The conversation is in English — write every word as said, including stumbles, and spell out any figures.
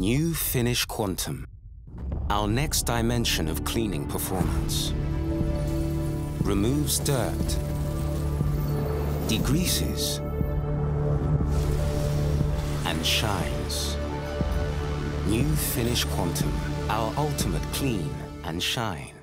New Finish Quantum, our next dimension of cleaning performance. Removes dirt, degreases, and shines. New Finish Quantum, our ultimate clean and shine.